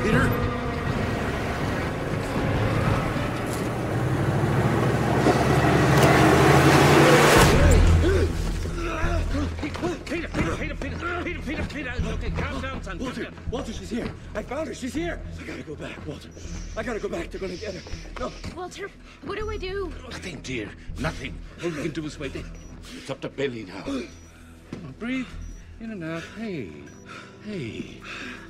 Peter? Peter, okay, calm down, son. Walter, she's here. I found her. She's here. I gotta go back, Walter. I gotta go back. They're gonna get her. No. Walter, what do I do? Nothing, dear. Nothing. All we can do is wait. It's up to Billy now. Breathe in and out. Hey.